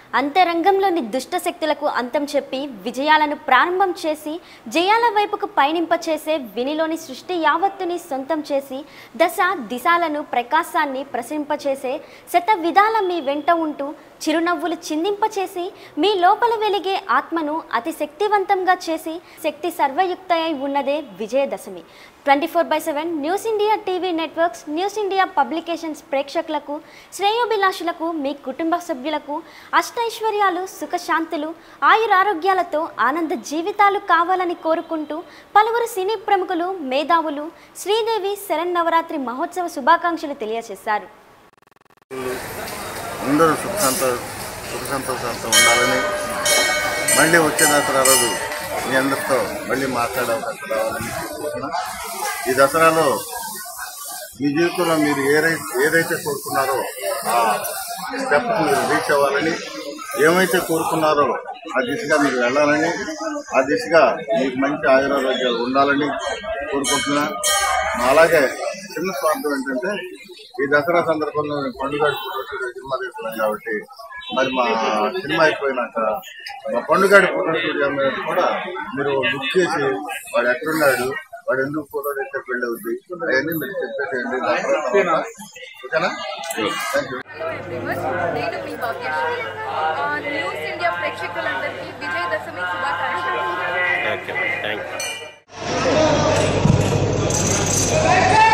అంతరంగంలోని దుష్ట శక్తులకు అంతం చెప్పి విజయాలను ప్రారంభం చేసి జయాల వైపుకు పయనింపచేసే వినిలోని సృష్టి యావత్తుని సొంతం చేసి దశ దిశాలను ప్రకాశాన్ని ప్రసరింపచేసే శత విధాల మీ వెంట ఉంటూ చిరునవ్వులు చిందింపచేసి మీ లోపల వెలిగే ఆత్మను అతి శక్తివంతంగా చేసి శక్తి సర్వయుక్తయై ఉన్నదే Vijayadashami. 24/7 news India TV networks, news India publications ప్రేక్షకులకు, శ్రేయోభిలాషులకు, మీ కుటుంబ సభ్యులకు అష్టైశ్వర్యాలు, సుఖశాంతులు, ఆయురారోగ్యాలతో ఆనంద జీవితాలు కావాలని కోరుకుంటూ పలువురు సినీ ప్రముఖులు, మేధావులు శ్రీదేవి శరన్నవరాత్రి మహోత్సవ శుభాకాంక్షలు తెలియజేశారు. అందరూ సుఖ సంతోషాలతో ఉండాలని, మళ్ళీ వచ్చే దసరా రోజు మీ అందరితో మళ్ళీ మాట్లాడే అవకాశం రావాలని కోరుకుంటున్నా. ఈ దసరాలో మీ జీవితంలో మీరు ఏదైతే కోరుకున్నారో ఆ స్టెప్ మీరు రీచ్ అవ్వాలని, ఏమైతే కోరుకున్నారో ఆ దిశగా మీరు వెళ్ళాలని, ఆ దిశగా మీకు మంచి ఆయురారోగ్యాలు ఉండాలని కోరుకుంటున్నా. అలాగే చిన్న స్వార్థం ఏంటంటే, ఈ దసరా సందర్భంలో పండుగ సినిమా తీస్తున్నాం కాబట్టి మరి మా సినిమా అయిపోయినాక మా పండుగ ఫోటో స్టూడియో మీద కూడా మీరు బుక్ చేసి వాడు ఎక్కడున్నాడు, వాడు ఎందుకు ఫోటో తెచ్చే పెళ్ళి అవుద్ది, అవన్నీ మీరు చెప్పేసేయండి. ఓకేనా? Thank you. నేను మీ భాగ్యశ్రీ. న్యూస్ ఇండియా ప్రేక్షకులందరికీ విజయదశమి శుభాకాంక్షలు.